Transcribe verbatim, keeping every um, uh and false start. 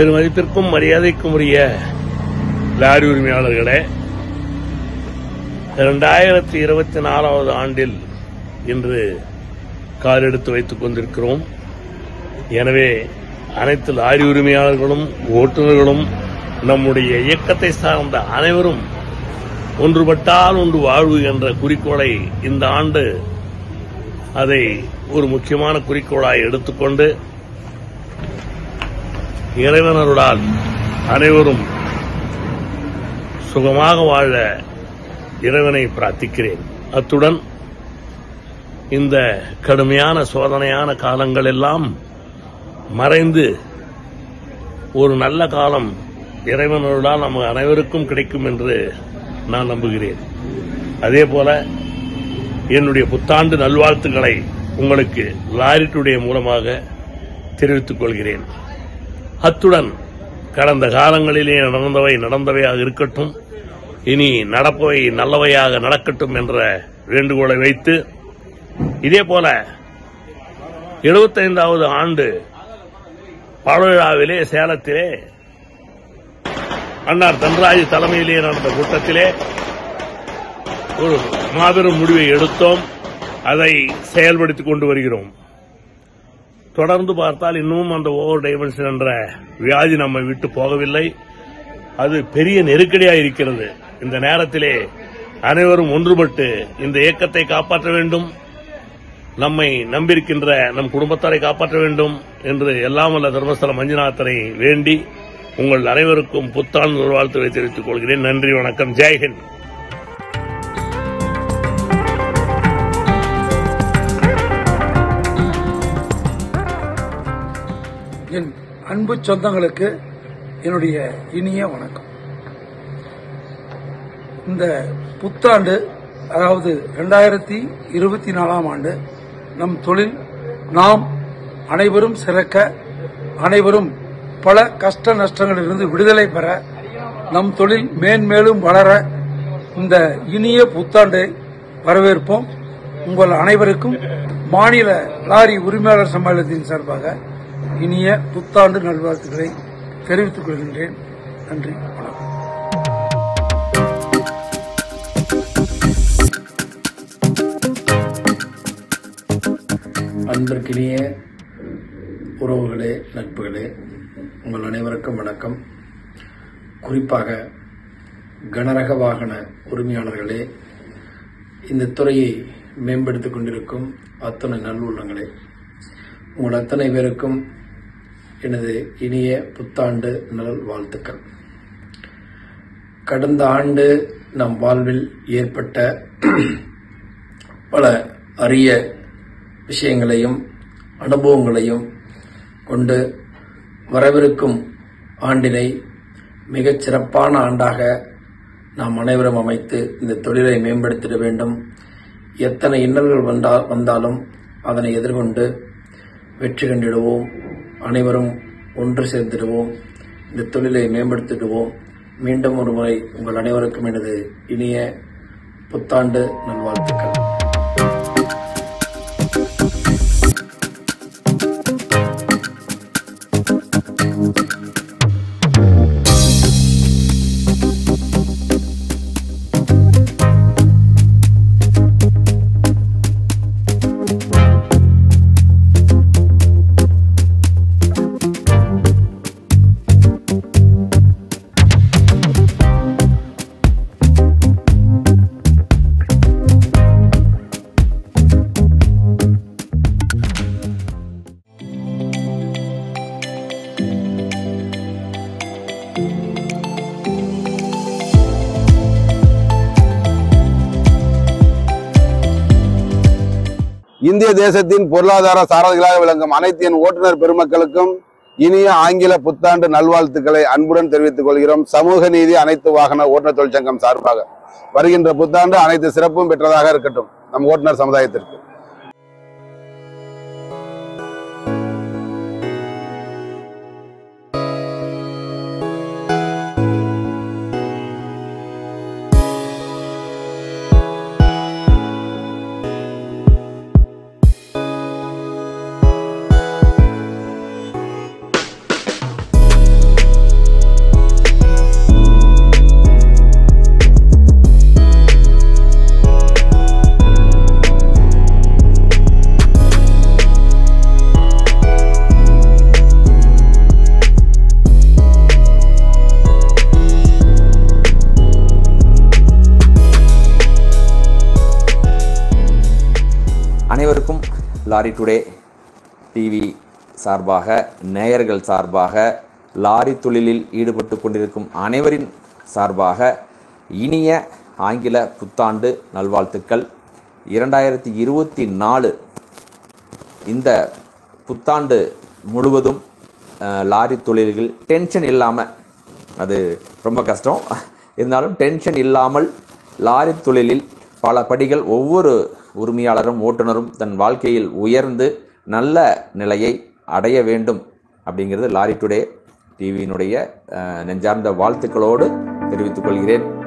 பெருமதிப்பிற்கும் மரியாதைக்கும் உரிய லாரி உரிமையாளர்களே, இரண்டாயிரத்தி இருபத்தி நாலாவது ஆண்டில் இன்று காலெடுத்து வைத்துக் கொண்டிருக்கிறோம். எனவே அனைத்து லாரி உரிமையாளர்களும் ஓட்டுநர்களும் நம்முடைய இயக்கத்தை சார்ந்த அனைவரும் ஒன்றுபட்டால் ஒன்று வாழ்வு என்ற குறிக்கோளை இந்த ஆண்டு அதை ஒரு முக்கியமான குறிக்கோளாய் எடுத்துக்கொண்டு இறைவனருடால் அனைவரும் சுகமாக வாழ இறைவனை பிரார்த்திக்கிறேன். அத்துடன் இந்த கடுமையான சோதனையான காலங்கள் எல்லாம் மறைந்து ஒரு நல்ல காலம் இறைவனருடால் நம்ம அனைவருக்கும் கிடைக்கும் என்று நான் நம்புகிறேன். அதேபோல என்னுடைய புத்தாண்டு நல்வாழ்த்துக்களை உங்களுக்கு லாரி டுடே மூலமாக தெரிவித்துக் கொள்கிறேன். அத்துடன் கடந்த காலங்களிலே நடந்தவை நடந்தவையாக இருக்கட்டும், இனி நடப்பவை நல்லவையாக நடக்கட்டும் என்ற வேண்டுகோளை வைத்து, இதேபோல எழுபத்தைந்தாவது ஆண்டு பாடவிழாவிலே சேலத்திலே அன்னார் தன்ராஜ் தலைமையிலே நடந்த கூட்டத்திலே ஒரு மாபெரும் முடிவை எடுத்தோம். அதை செயல்படுத்திக் கொண்டு வருகிறோம். தொடர்ந்து பார்த்தால் இன்னமும் அந்த ஓவர் டைமென்ஷன் என்ற வியாதி நம்மை விட்டு போகவில்லை. அது பெரிய நெருக்கடியாக இருக்கிறது. இந்த நேரத்திலே அனைவரும் ஒன்றுபட்டு இந்த இயக்கத்தை காப்பாற்ற வேண்டும், நம்மை நம்பியிருக்கின்ற நம் குடும்பத்தாரை காப்பாற்ற வேண்டும் என்று எல்லாம் வல்ல தர்மஸ்தல மஞ்சுநாதனை வேண்டி உங்கள் அனைவருக்கும் புத்தாண்டு நல்வாழ்த்துக்களை தெரிவித்துக் கொள்கிறேன். நன்றி, வணக்கம், ஜெய்ஹிந்த். என் அன்பு சொந்தங்களுக்கு என்னுடைய இனிய வணக்கம். இந்த புத்தாண்டு, அதாவது இரண்டாயிரத்தி இருபத்தி நாலாம் ஆண்டு, நம் தொழில் நாம் அனைவரும் சிறக்க, அனைவரும் பல கஷ்ட நஷ்டங்களிலிருந்து விடுதலை பெற, நம் தொழில் மேன்மேலும் வளர இந்த இனிய புத்தாண்டை வரவேற்போம். உங்கள் அனைவருக்கும் மாநில லாரி உரிமையாளர் சம்மேளனத்தின் சார்பாக இனிய புத்தாண்டு நல்வாழ்த்துக்களை தெரிவித்துக் கொள்கின்றேன். நன்றி, வணக்கம். அன்பிற்கினிய உறவுகளே, நட்புகளே, உங்கள் அனைவருக்கும் வணக்கம். குறிப்பாக கனரக வாகன உரிமையாளர்களே, இந்த துறையை மேம்படுத்திக் கொண்டிருக்கும் அத்தனை நல்லுள்ளங்களே, உங்கள் அத்தனை பேருக்கும் எனது இனிய புத்தாண்டு நல் வாழ்த்துக்கள். கடந்த ஆண்டு நம் வாழ்வில் ஏற்பட்ட பல அரிய விஷயங்களையும் அனுபவங்களையும் கொண்டு வரவிருக்கும் ஆண்டினை மிகச் சிறப்பான ஆண்டாக நாம் அனைவரும் அமைத்து இந்த தொழிலை மேம்படுத்திட வேண்டும். எத்தனை இன்னல்கள் வந்தாலும் அதனை எதிர்கொண்டு வெற்றி கண்டிடுவோம். அனைவரும் ஒன்று சேர்ந்திடுவோம். இந்த தொழிலை மேம்படுத்திடுவோம். மீண்டும் ஒரு முறை உங்கள் அனைவருக்கும் எனது இனிய புத்தாண்டு நல்வாழ்த்துக்கள். இந்திய தேசத்தின் பொருளாதார சாரதிகளாக விளங்கும் அனைத்து என் ஓட்டுநர் பெருமக்களுக்கும் இனிய ஆங்கில புத்தாண்டு நல்வாழ்த்துக்களை அன்புடன் தெரிவித்துக் கொள்கிறோம். சமூக நீதி அனைத்து வாகன ஓட்டுநர் தொழிற்சங்கம் சார்பாக வருகின்ற புத்தாண்டு அனைத்து சிறப்பும் பெற்றதாக இருக்கட்டும் நம் ஓட்டுநர் சமுதாயத்திற்கு. லாரி டுடே டிவி சார்பாக, நேயர்கள் சார்பாக, லாரி தொழிலில் ஈடுபட்டு கொண்டிருக்கும் அனைவரின் சார்பாக இனிய ஆங்கில புத்தாண்டு நல்வாழ்த்துக்கள். இரண்டாயிரத்தி இருபத்தி நாலு இந்த புத்தாண்டு முழுவதும் லாரி தொழில்கள் டென்ஷன் இல்லாமல், அது ரொம்ப கஷ்டம் இருந்தாலும் டென்ஷன் இல்லாமல் லாரி தொழிலில் பல படிகள் ஒவ்வொரு உரிமையாளரும் ஓட்டுநரும் தன் வாழ்க்கையில் உயர்ந்து நல்ல நிலையை அடைய வேண்டும் அப்படிங்கிறது லாரி டுடே டிவியினுடைய நெஞ்சார்ந்த வாழ்த்துக்களோடு தெரிவித்துக் கொள்கிறேன்.